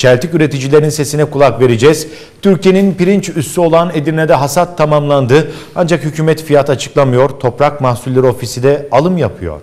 Çeltik üreticilerin sesine kulak vereceğiz. Türkiye'nin pirinç üssü olan Edirne'de hasat tamamlandı. Ancak hükümet fiyat açıklamıyor. Toprak Mahsulleri Ofisi de alım yapıyor.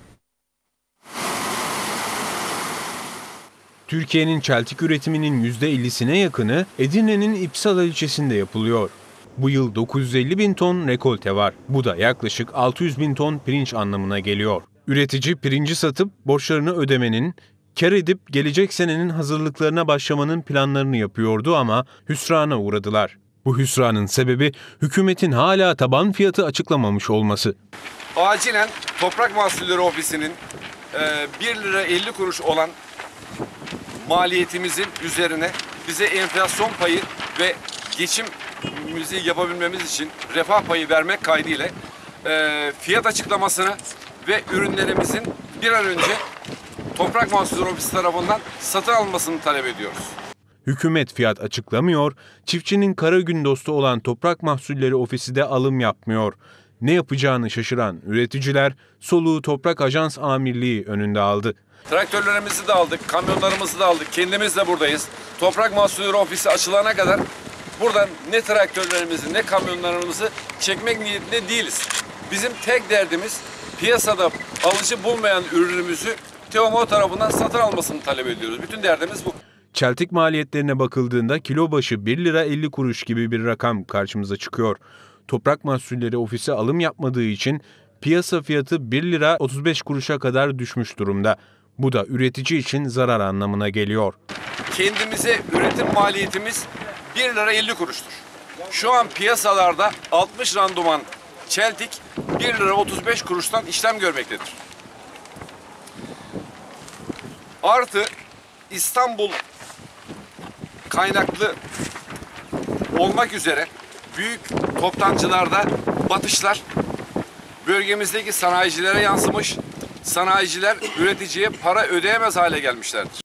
Türkiye'nin çeltik üretiminin %50'sine yakını Edirne'nin İpsala ilçesinde yapılıyor. Bu yıl 950 bin ton rekolte var. Bu da yaklaşık 600 bin ton pirinç anlamına geliyor. Üretici pirinci satıp borçlarını ödemenin, kar edip gelecek senenin hazırlıklarına başlamanın planlarını yapıyordu ama hüsrana uğradılar. Bu hüsranın sebebi hükümetin hala taban fiyatı açıklamamış olması. Acilen Toprak Mahsulleri Ofisi'nin 1 lira 50 kuruş olan maliyetimizin üzerine bize enflasyon payı ve geçimimizi yapabilmemiz için refah payı vermek kaydıyla fiyat açıklamasını ve ürünlerimizin bir an önce Toprak Mahsulleri Ofisi tarafından satın alınmasını talep ediyoruz. Hükümet fiyat açıklamıyor, çiftçinin kara gün dostu olan Toprak Mahsulleri Ofisi de alım yapmıyor. Ne yapacağını şaşıran üreticiler soluğu Toprak Ajans Amirliği önünde aldı. Traktörlerimizi de aldık, kamyonlarımızı da aldık, kendimiz de buradayız. Toprak Mahsulleri Ofisi açılana kadar buradan ne traktörlerimizi ne kamyonlarımızı çekmek niyetinde değiliz. Bizim tek derdimiz piyasada alıcı bulmayan ürünümüzü TEOMO tarafından satın almasını talep ediyoruz. Bütün derdimiz bu. Çeltik maliyetlerine bakıldığında kilo başı 1 lira 50 kuruş gibi bir rakam karşımıza çıkıyor. Toprak Mahsulleri Ofisi alım yapmadığı için piyasa fiyatı 1 lira 35 kuruşa kadar düşmüş durumda. Bu da üretici için zarar anlamına geliyor. Kendimize üretim maliyetimiz 1 lira 50 kuruştur. Şu an piyasalarda 60 randıman çeltik 1 lira 35 kuruştan işlem görmektedir. Artı İstanbul kaynaklı olmak üzere büyük toptancılarda batışlar bölgemizdeki sanayicilere yansımış, sanayiciler üreticiye para ödeyemez hale gelmişlerdir.